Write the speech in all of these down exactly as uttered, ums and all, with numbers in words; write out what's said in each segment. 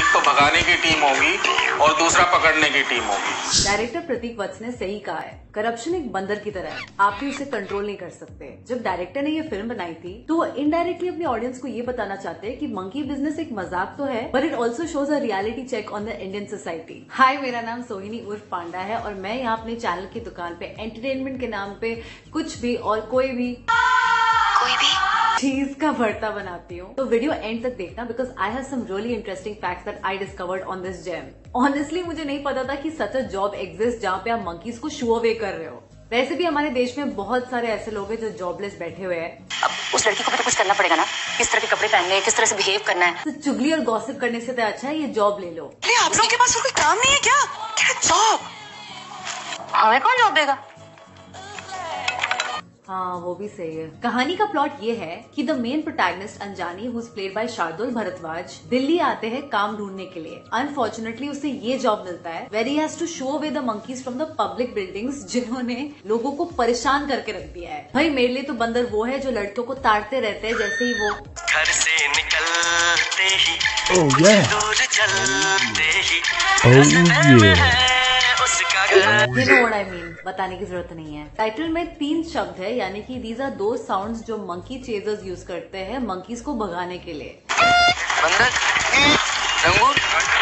तो भगाने की टीम होगी और दूसरा पकड़ने की टीम होगी। डायरेक्टर प्रतीक वत्स ने सही कहा है, करप्शन एक बंदर की तरह है, आप भी उसे कंट्रोल नहीं कर सकते। जब डायरेक्टर ने ये फिल्म बनाई थी तो वो इनडायरेक्टली अपने ऑडियंस को ये बताना चाहते हैं कि मंकी बिजनेस एक मजाक तो है, but it also shows a reality check on the Indian society. Hi, मेरा नाम सोहिनी उर्फ पांडा है और मैं यहाँ अपने चैनल की दुकान पे एंटरटेनमेंट के नाम पे कुछ भी और कोई भी कोई भी चीज का भरता बनाती हूँ। तो वीडियो एंड तक देखना because I have some really interesting facts that I discovered on this gem. Honestly मुझे नहीं पता था कि सच अ जॉब एग्जिस्ट जहाँ पे आप मंकीज को शो अवे कर रहे हो। वैसे भी हमारे देश में बहुत सारे ऐसे लोग हैं जो जॉबलेस बैठे हुए हैं। अब उस लड़की को भी तो कुछ करना पड़ेगा ना, किस तरह के कपड़े पहनने हैं, किस तरह से बिहेव करना है। तो चुगली और गॉसिप करने से तो अच्छा है ये जॉब ले लो। आप लोगों के पास कोई काम नहीं है क्या? क्या जॉब? हमें कौन जॉब देगा? हाँ, वो भी सही है। कहानी का प्लॉट ये है कि the main protagonist Anjani who is played by Shardul Bhardwaj Delhi आते हैं काम ढूंढने के लिए। अनफॉर्चुनेटली उसे ये जॉब मिलता है where he has to shoo away the monkeys from the public buildings जिन्होंने लोगों को परेशान करके रख दिया है। भाई मेरे लिए तो बंदर वो है जो लड़कियों को ताड़ते रहते हैं जैसे ही वो घर से निकलते ही oh, yeah. दूर चलते ही oh, yeah. You know what I mean, बताने की जरूरत नहीं है। टाइटल में तीन शब्द है, यानी कि these are दो साउंड्स जो मंकी चेजर्स यूज करते हैं मंकीज को भगाने के लिए। बंदर, लंगूर,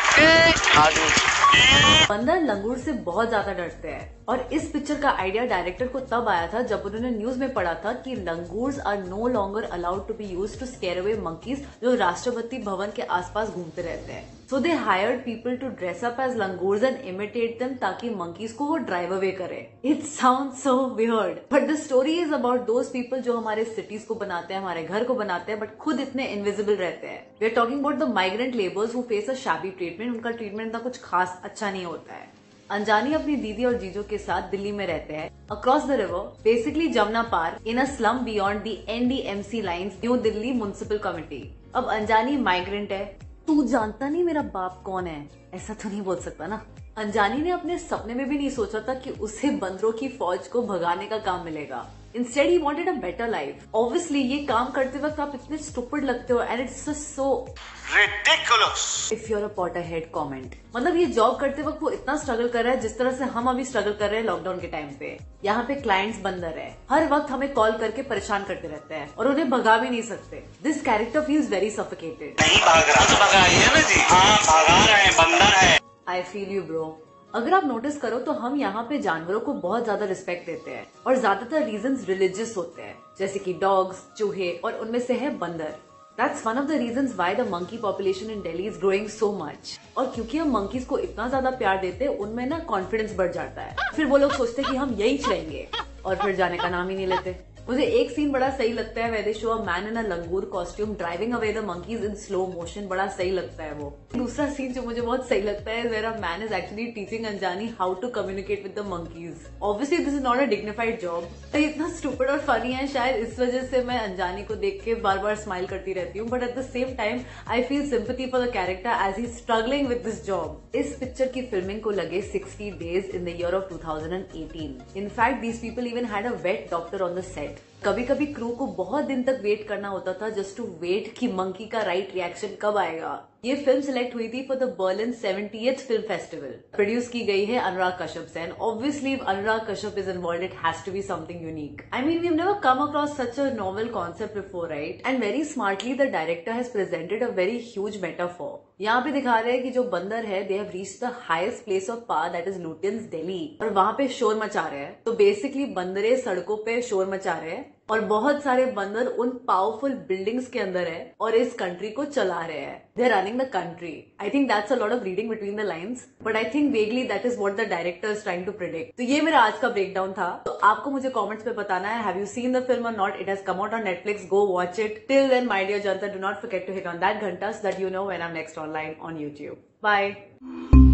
आदमी। बंदर लंगूर से बहुत ज्यादा डरते हैं और इस पिक्चर का आइडिया डायरेक्टर को तब आया था जब उन्होंने न्यूज में पढ़ा था कि langurs are no longer allowed to be used to scare away monkeys जो राष्ट्रपति भवन के आसपास घूमते रहते हैं। So they hired people to dress up as langurs and imitate them ताकि मंकीज को वो ड्राइव अवे करे। It sound so weird but the story is about those people जो हमारे सिटीज को बनाते हैं, हमारे घर को बनाते हैं, बट खुद इतने इनविजिबल रहते हैं। We are talking about the migrant labours who face a shabby treatment. उनका ट्रीटमेंट इतना कुछ खास अच्छा नहीं होता है। अंजानी अपनी दीदी और जीजो के साथ दिल्ली में रहते हैं across the river, basically Jamuna पार, in a slum beyond the NDMC lines, New Delhi municipal committee. अब अंजानी माइग्रेंट है। तू जानता नहीं मेरा बाप कौन है, ऐसा तो नहीं बोल सकता ना। अंजानी ने अपने सपने में भी नहीं सोचा था कि उसे बंदरों की फौज को भगाने का काम मिलेगा। Instead, he wanted a better life. Obviously, ये काम करते वक्त आप इतने stupid लगते हो and it's just so ridiculous. If you're a Potterhead comment. मतलब ये जॉब करते वक्त वो इतना स्ट्रगल कर रहा है जिस तरह से हम अभी स्ट्रगल कर रहे हैं लॉकडाउन के टाइम पे। यहाँ पे क्लाइंट्स बंदर है, हर वक्त हमें कॉल करके परेशान करते रहते हैं और उन्हें भगा भी नहीं सकते। This character feels very suffocated. नहीं भाग रहा तो भगाइए ना जी। हाँ भगा रहे हैं, बंदर है। I feel you bro. अगर आप नोटिस करो तो हम यहाँ पे जानवरों को बहुत ज्यादा रिस्पेक्ट देते हैं और ज्यादातर रीजंस रिलीजियस होते हैं, जैसे कि डॉग्स, चूहे और उनमें से है बंदर। That's one of the reasons why the monkey population in Delhi is growing so much. और क्योंकि हम मंकीज को इतना ज्यादा प्यार देते हैं, उनमें ना कॉन्फिडेंस बढ़ जाता है। फिर वो लोग सोचते हैं कि हम यही रहेंगे और फिर जाने का नाम ही नहीं लेते। मुझे एक सीन बड़ा सही लगता है, where they show a man in a langur costume driving away the monkeys in slow motion. बड़ा सही लगता है वो। दूसरा सीन जो मुझे बहुत सही लगता है, where a man is actually teaching Anjani how to communicate with the monkeys. Obviously this is not a dignified job. तो इतना स्टूपिड और फनी है, शायद इस वजह से मैं अंजानी को देख के बार बार स्माइल करती रहती हूँ, but at the same time I feel sympathy for the character as he struggling with this job. इस पिक्चर की फिल्मिंग को लगे sixty days in the year of two thousand eighteen. In fact these people even had a vet doctor on the set. कभी कभी crew को बहुत दिन तक वेट करना होता था जस्ट टू वेट कि मंकी का राइट रिएक्शन कब आएगा। ये फिल्म सिलेक्ट हुई थी for the Berlin seventieth film festival. Produce की गई है अनुराग कश्यप से and obviously if Anurag Kashyap is involved it has to be something unique. I mean we have never come across such a novel concept before, right? And very smartly the director has presented a very huge metaphor. यहाँ पे दिखा रहे हैं कि जो बंदर है they have reached the highest place of power that is Lutyens Delhi और वहां पे शोर मचा रहे हैं। तो बेसिकली बंदरे सड़कों पे शोर मचा रहे हैं और बहुत सारे बंदर उन पावरफुल बिल्डिंग्स के अंदर है और इस कंट्री को चला रहे हैं। They are running the country. I think that's a lot of reading between the lines, but I think vaguely that is what the director is trying to predict. तो ये मेरा आज का ब्रेकडाउन था। तो आपको मुझे कमेंट्स में बताना है, have you seen the film और not? It has come out on Netflix, go watch it. Till then my dear janta, do not forget to hit on that ghanta so that you know when I'm next online on YouTube. Bye.